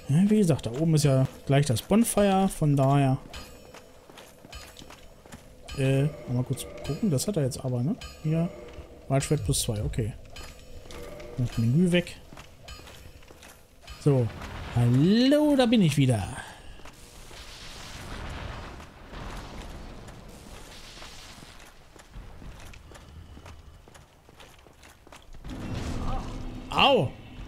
Ja, wie gesagt, da oben ist ja gleich das Bonfire, von daher. Mal kurz gucken, das hat er jetzt aber, ne? Hier, Waldschwert plus 2, okay. Das Menü weg. So, hallo, da bin ich wieder. Au!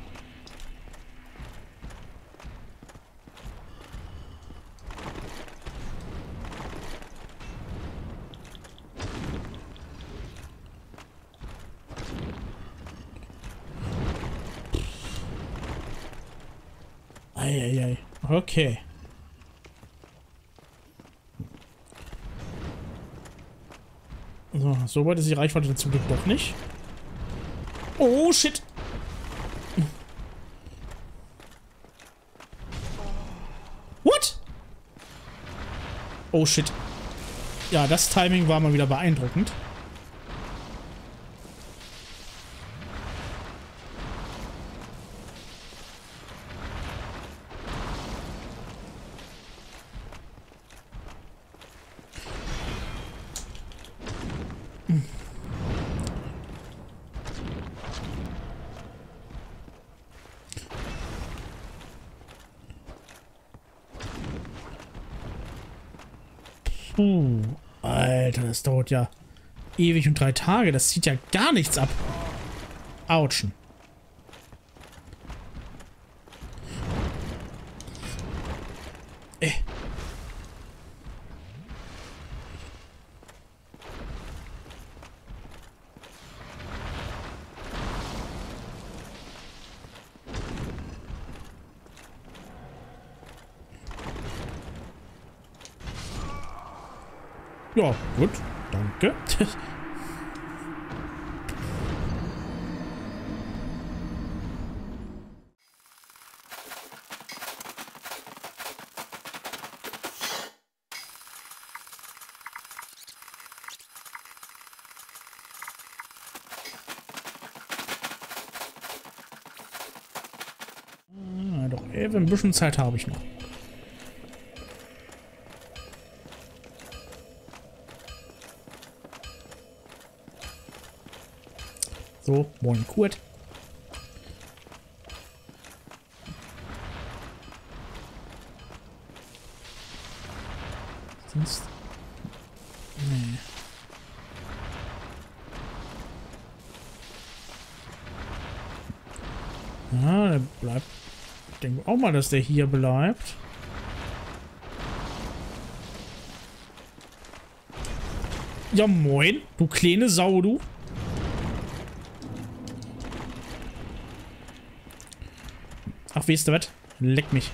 Eieiei. Okay. So weit ist die Reichweite zum Glück doch nicht. Oh, shit. What? Oh, shit. Ja, das Timing war mal wieder beeindruckend. Alter, das dauert ja ewig und 3 Tage. Das zieht ja gar nichts ab. Autschen. Ja, gut. Danke. Doch, ein bisschen Zeit habe ich noch. So, moin Kurt. Sonst... Nee. Ja, der bleibt... Ich denke auch mal, dass der hier bleibt. Ja, moin. Du kleine Sau, du. Ach, weißt du was? Leck mich.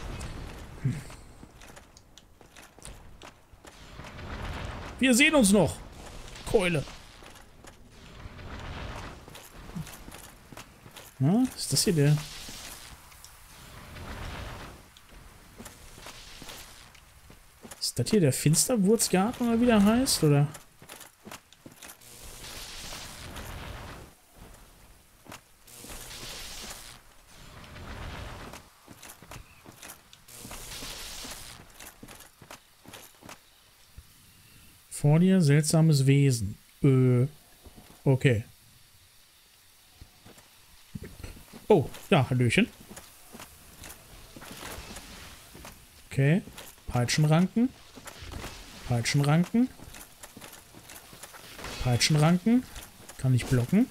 Wir sehen uns noch. Keule. Na, ist das hier der... Ist das hier der Finsterwurzgarten oder wie der heißt, oder? Vor dir seltsames Wesen. Okay. Oh, ja, Hallöchen. Okay. Peitschenranken. Peitschenranken. Peitschenranken. Kann ich blocken.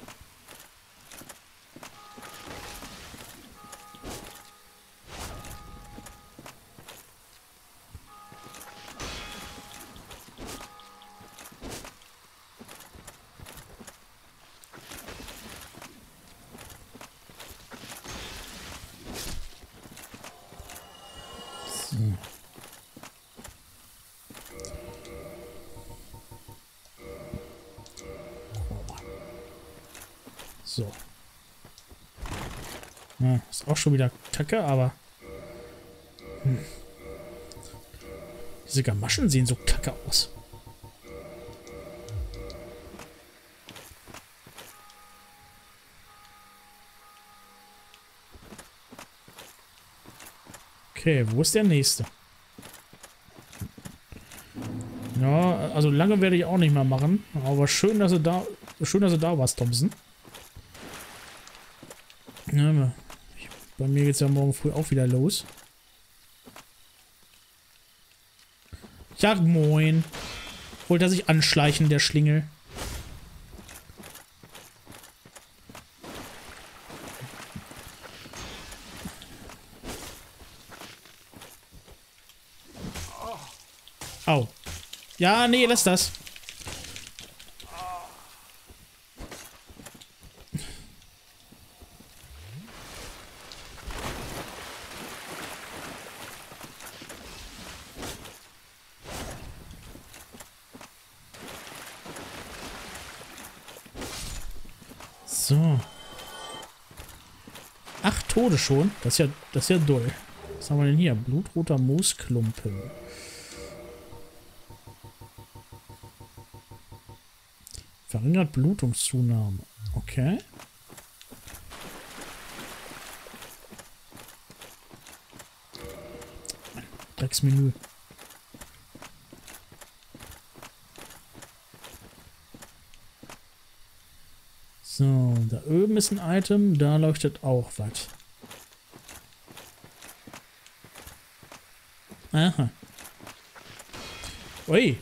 So. Ja, ist auch schon wieder Kacke, aber... Diese Gamaschen sehen so kacke aus. Okay, wo ist der nächste? Ja, also lange werde ich auch nicht mehr machen. Aber schön, dass du da warst, Thompson. Ja, bei mir geht es ja morgen früh auch wieder los. Ja, moin. Wollte er sich anschleichen, der Schlingel. Au. Ja, nee, lass das. So. 8 Tode schon. Das ist ja doll. Was haben wir denn hier? Blutroter Moosklumpen. Verringert Blutungszunahme. Okay. Drecksmenü. So, da oben ist ein Item, da leuchtet auch was. Aha. Ui.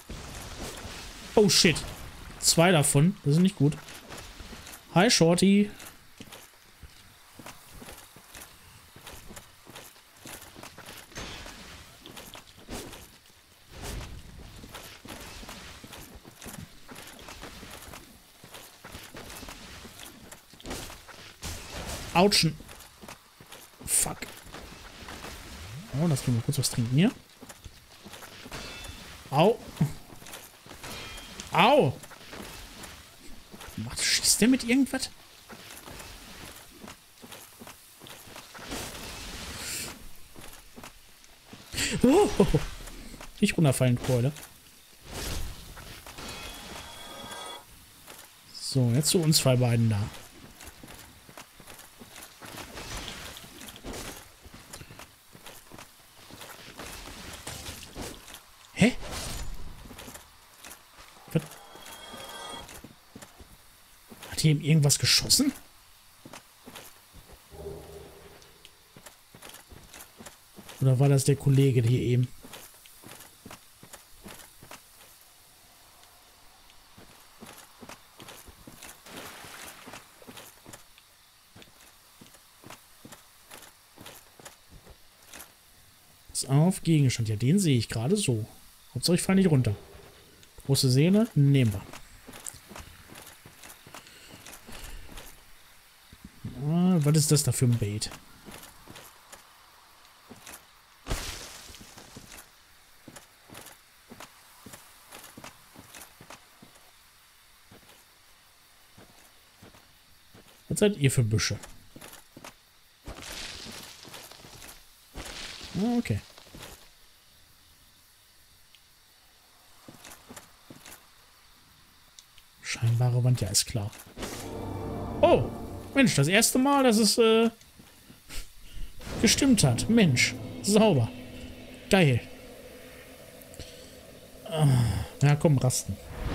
Oh shit. 2 davon, das ist nicht gut. Hi Shorty. Autschen. Fuck. Oh, lass mich mal kurz was trinken hier. Au. Au. Schießt der mit irgendwas? Oh. Nicht runterfallen, Keule. So, jetzt zu uns 2 beiden da. Hä? Was? Hat hier eben irgendwas geschossen? Oder war das der Kollege hier eben? Pass auf, Gegenstand. Ja, den sehe ich gerade so. Hauptsache ich falle nicht runter. Große Sehne, nehmen wir. Ah, was ist das da für ein Bait? Was seid ihr für Büsche? Ah, okay. Scheinbare Wand, ja, ist klar. Oh, Mensch, das erste Mal, dass es gestimmt hat. Mensch, sauber. Geil. Ja, komm, rasten.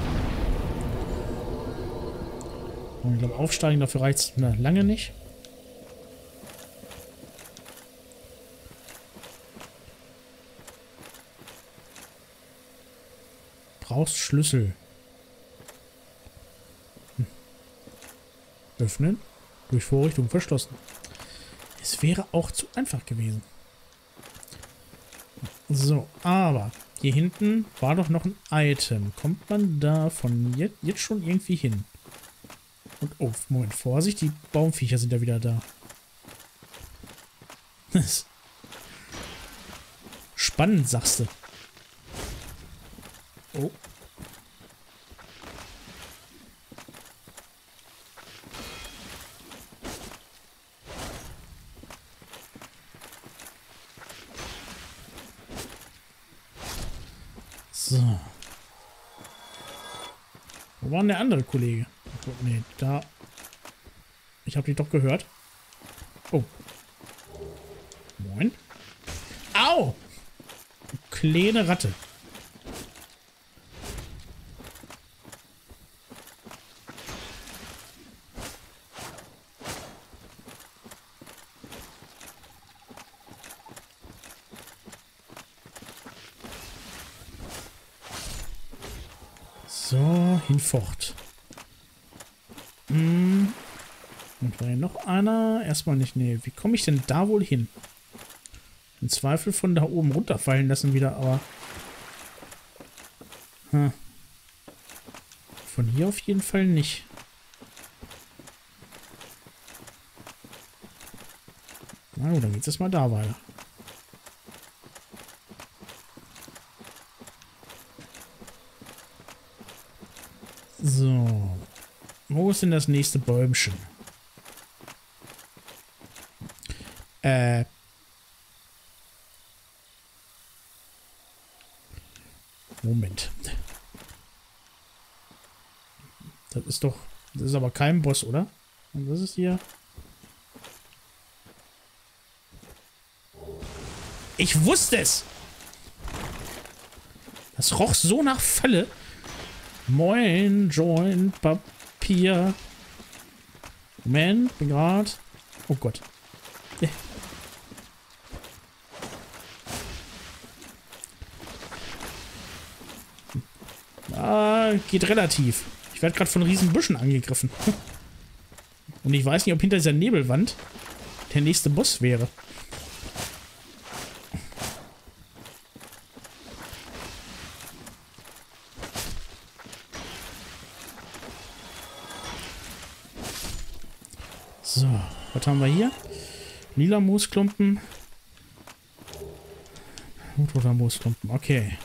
Und ich glaube, aufsteigen, dafür reicht es lange nicht. Brauchst Schlüssel. Öffnen. Durch Vorrichtung verschlossen. Es wäre auch zu einfach gewesen. So, aber hier hinten war doch noch ein Item. Kommt man da von jetzt schon irgendwie hin? Und oh, Moment, Vorsicht, die Baumviecher sind ja wieder da. Spannend, sagst du. Oh. So. Wo war denn der andere Kollege? Oh, nee, da. Ich habe die doch gehört. Oh. Moin. kleine Ratte. So, hinfort. Und war hier noch einer? Erstmal nicht. Nee, wie komme ich denn da wohl hin? Im Zweifel von da oben runterfallen lassen wieder, aber... Von hier auf jeden Fall nicht. Na gut, dann geht's erstmal da weiter. So. Wo ist denn das nächste Bäumchen? Moment. Das ist doch... Das ist aber kein Boss, oder? Und das ist hier... Ich wusste es! Das roch so nach Falle. Moin, Join, Papier. Moment, bin grad... Oh Gott. Geht relativ. Ich werde gerade von riesen Büschen angegriffen. Und ich weiß nicht, ob hinter dieser Nebelwand der nächste Boss wäre. So, was haben wir hier? Lila Moosklumpen. Roter Moosklumpen, okay.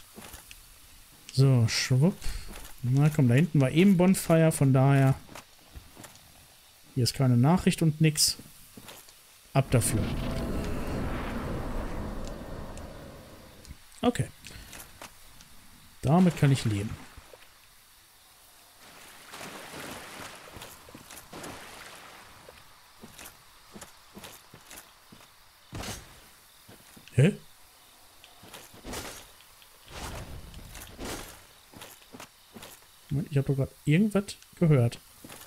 So, schwupp. Na komm, da hinten war eben Bonfire, von daher... Hier ist keine Nachricht und nix. Ab dafür. Okay. Damit kann ich leben. Hä? Ich habe doch gerade irgendwas gehört.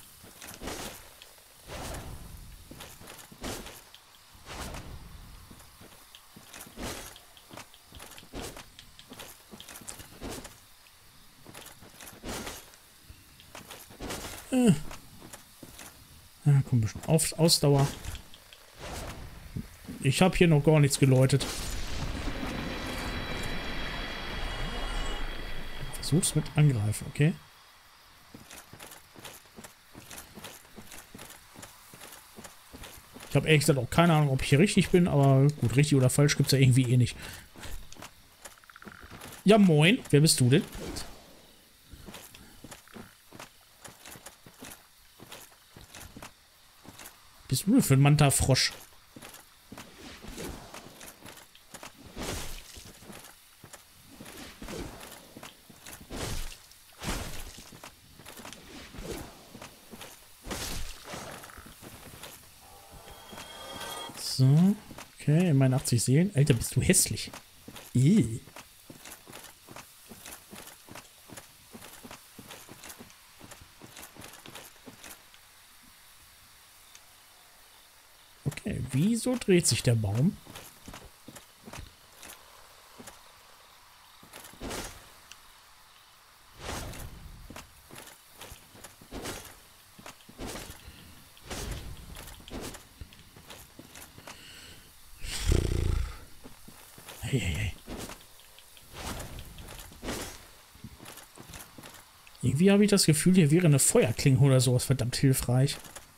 Ja, komm, ein bisschen Ausdauer. Ich habe hier noch gar nichts geläutet. Versuch's mit Angreifen, okay? Ich habe ehrlich gesagt auch keine Ahnung, ob ich hier richtig bin, aber gut, richtig oder falsch gibt es ja irgendwie eh nicht. Ja, moin. Wer bist du denn? Bist du denn für ein Manta-Frosch? So, okay, meine 80 Seelen. Alter, bist du hässlich. Ih. Okay, wieso dreht sich der Baum? Hey. Irgendwie habe ich das Gefühl, hier wäre eine Feuerklinge oder sowas verdammt hilfreich.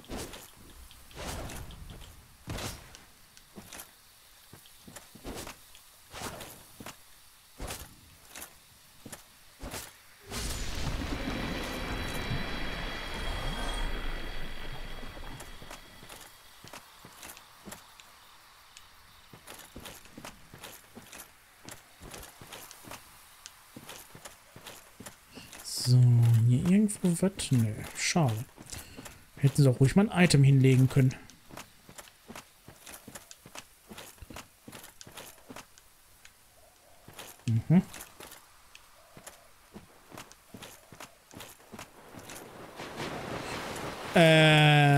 So, hier irgendwo was? Nö, schade. Hätten sie auch ruhig mal ein Item hinlegen können.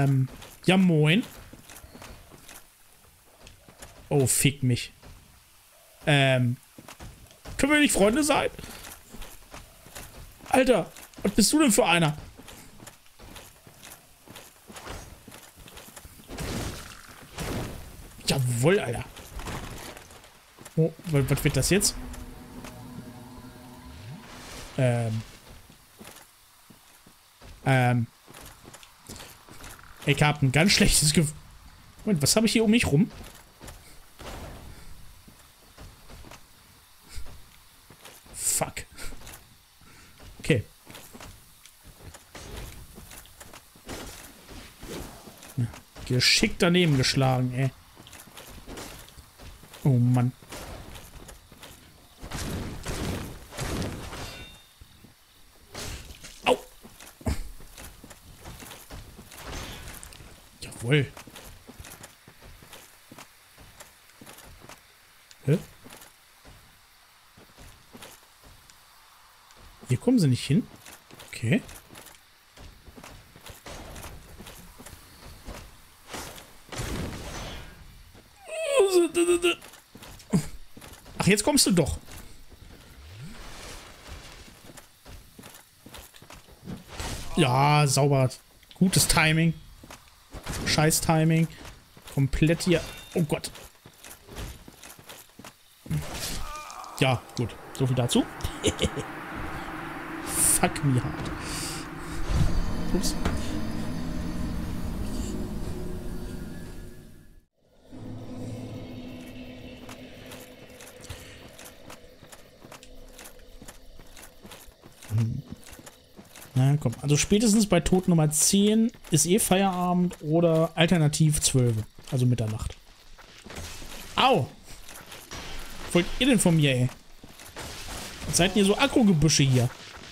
Ja moin. Oh, fick mich. Können wir nicht Freunde sein? Alter, was bist du denn für einer? Jawohl, Alter. Oh, was wird das jetzt? Ich hab ein ganz schlechtes Gefühl. Moment, was habe ich hier um mich rum? Fuck. Okay. Ja, geschickt daneben geschlagen, ey. Oh Mann. Au! Jawohl. Hä? Hier kommen sie nicht hin? Okay. Ach, jetzt kommst du doch. Ja, sauber. Gutes Timing. Scheiß Timing. Komplett hier. Oh Gott. Ja, gut. So viel dazu. Fuck me hard. Ups. Na komm, also spätestens bei Tod Nummer 10 ist eh Feierabend oder alternativ 12, also Mitternacht. Au! Was wollt ihr denn von mir, ey? Was seid ihr so Aggro-Gebüsche hier?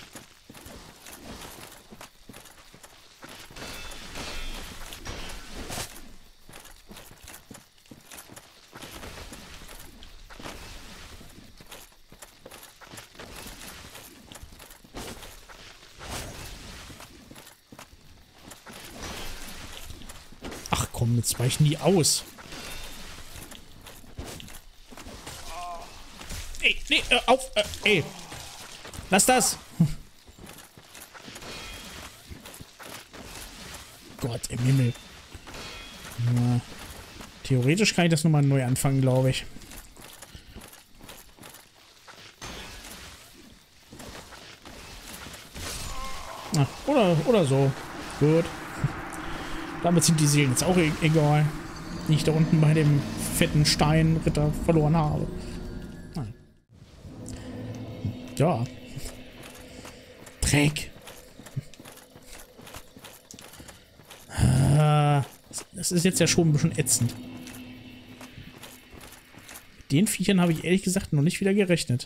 Ach komm, jetzt weichen die aus. Ey, nee, auf, ey. Lass das. Gott im Himmel. Na, theoretisch kann ich das nochmal neu anfangen, glaube ich. Na, oder so. Gut. Damit sind die Seelen jetzt auch egal. Die ich da unten bei dem fetten Steinritter verloren habe. Nein. Ja. Dreck. Das ist jetzt ja schon ein bisschen ätzend. Mit den Viechern habe ich ehrlich gesagt noch nicht wieder gerechnet.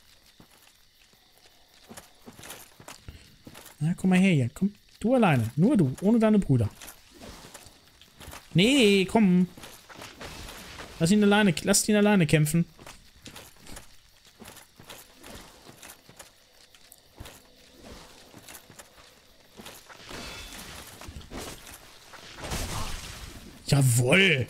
Na, komm mal her hier. Komm, du alleine. Nur du, ohne deine Brüder. Nee, komm. Lass ihn alleine kämpfen. Jawohl.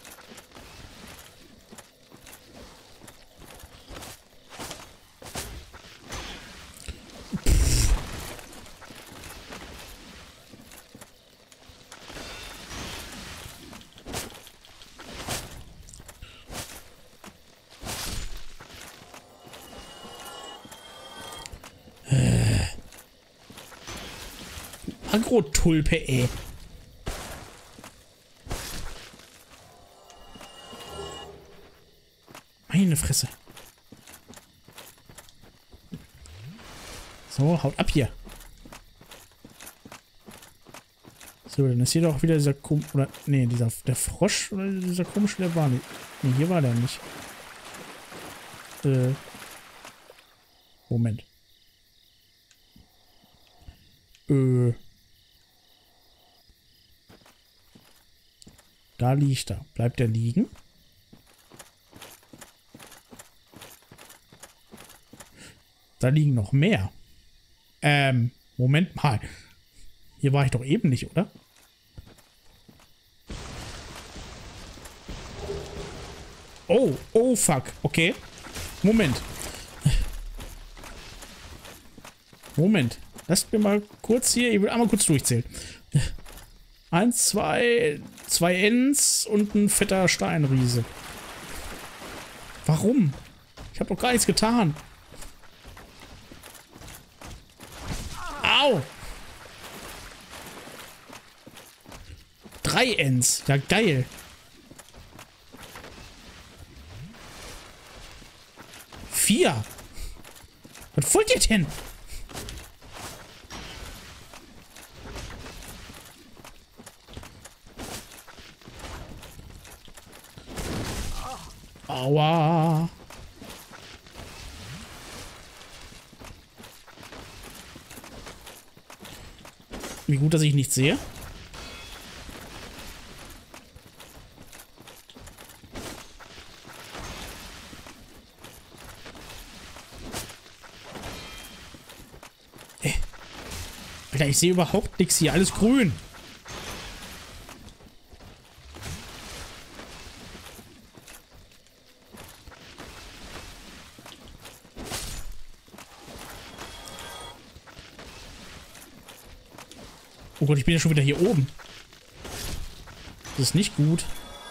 Agro-Tulpe, ey. Meine Fresse. So, haut ab hier. So, dann ist hier doch wieder dieser oder nee, der Frosch oder dieser komische, der war nicht. Nee, hier war der nicht. Moment. Da liegt er. Bleibt er liegen? Da liegen noch mehr. Moment mal. Hier war ich doch eben nicht, oder? Oh, oh fuck. Okay. Moment. Moment. Lasst mir mal kurz hier, ich will einmal kurz durchzählen. 1, 2, 2 Ents und ein fetter Steinriese. Warum? Ich habe doch gar nichts getan. Au! 3 Ents. Ja, geil. Vier. Was wollt ihr denn? Aua. Wie gut, dass ich nichts sehe. Alter, ich sehe überhaupt nichts hier. Alles grün. Oh Gott, ich bin ja schon wieder hier oben. Das ist nicht gut.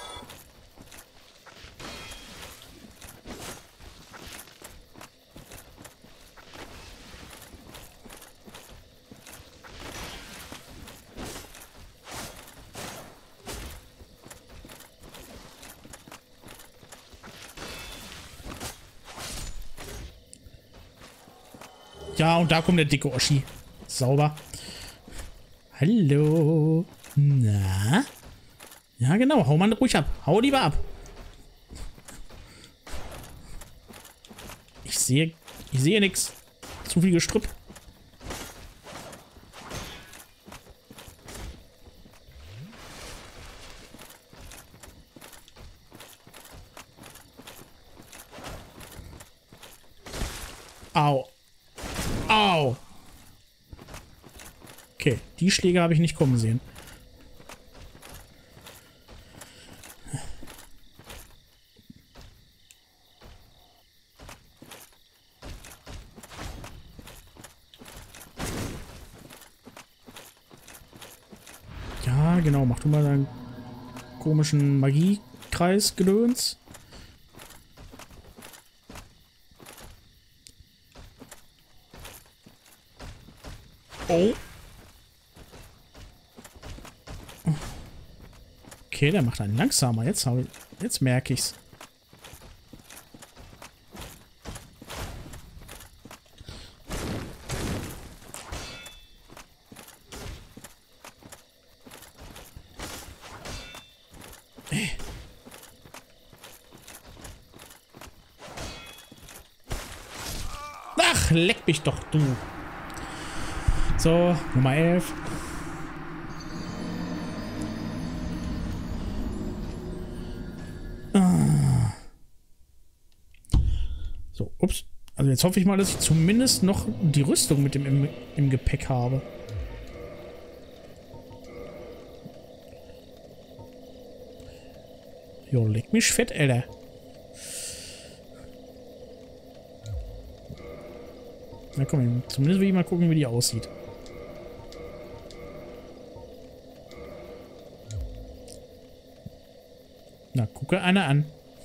Ja, und da kommt der dicke Oschi. Sauber. Hallo. Na? Ja, genau. Hau mal ruhig ab. Hau lieber ab. Ich sehe nichts. Zu viel Gestrüpp. Au. Au. Okay, die Schläge habe ich nicht kommen sehen. Ja, genau. Mach du mal deinen komischen Magiekreis-Gedöns. Oh. Okay, der macht einen langsamer. Jetzt merke ich's. Ach, leck mich doch, du. So, Nummer 11. So, ups. Also jetzt hoffe ich mal, dass ich zumindest noch die Rüstung mit dem im Gepäck habe. Jo, leck mich fett, Alter. Na komm, zumindest will ich mal gucken, wie die aussieht. Na, gucke einer an.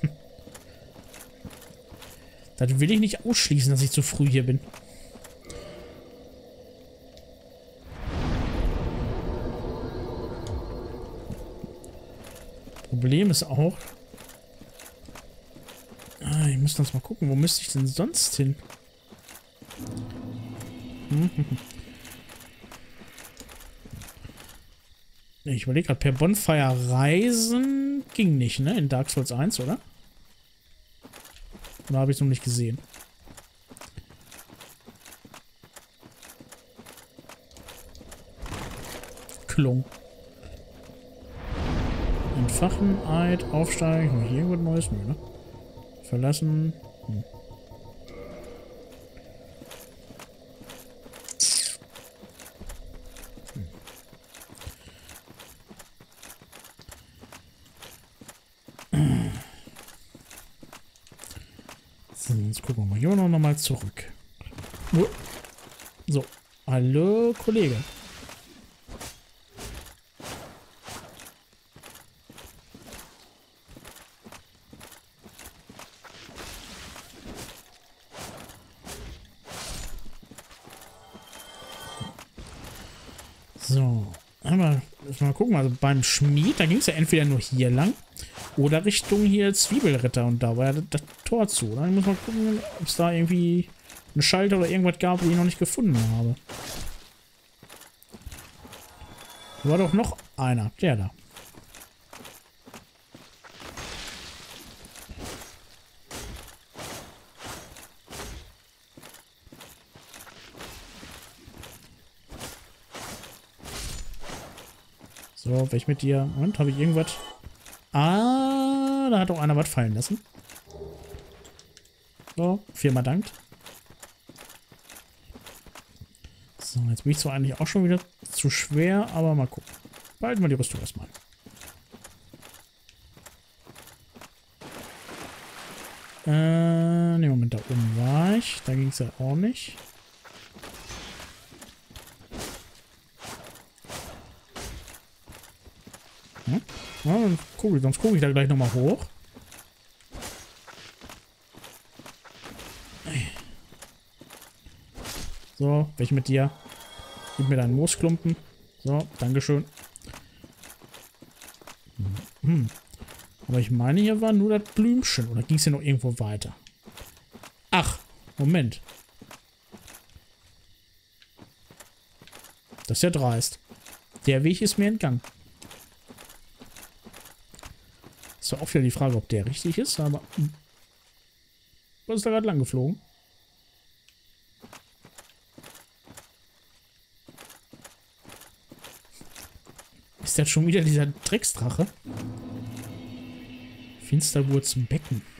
Das will ich nicht ausschließen, dass ich zu früh hier bin. Problem ist auch... Ah, ich muss das mal gucken. Wo müsste ich denn sonst hin? Ich überlege gerade, per Bonfire reisen ging nicht, ne? In Dark Souls 1, oder? Oder habe ich es noch nicht gesehen? Klung. Entfachen, Eid, aufsteigen. Hier irgendwas Neues? Nö, ne? Verlassen. Jetzt gucken wir mal hier noch mal zurück. So, hallo Kollege. So, aber mal gucken, also beim Schmied, da ging es ja entweder nur hier lang oder Richtung hier Zwiebelritter und da war ja das Tor zu. Dann muss man gucken, ob es da irgendwie einen Schalter oder irgendwas gab, den ich noch nicht gefunden habe. War doch noch einer, der da. So, weg mit dir. Und, habe ich irgendwas? Ah, da hat auch einer was fallen lassen. So, viermal dankt. So, jetzt bin ich zwar eigentlich auch schon wieder zu schwer, aber mal gucken. Behalten wir die Rüstung erstmal. Ne, Moment, da oben war ich. Da ging es ja auch nicht. Hm? Ja, dann sonst gucke ich da gleich nochmal hoch. So, weg mit dir. Gib mir deinen Moosklumpen. So, dankeschön. Aber ich meine, hier war nur das Blümchen. Oder ging es hier noch irgendwo weiter? Ach, Moment. Das ist ja dreist. Der Weg ist mir entgangen. Ist auch wieder die Frage, ob der richtig ist, aber... Was ist da gerade lang geflogen? Ist das schon wieder dieser Drecksdrache? Finsterwurz im Becken.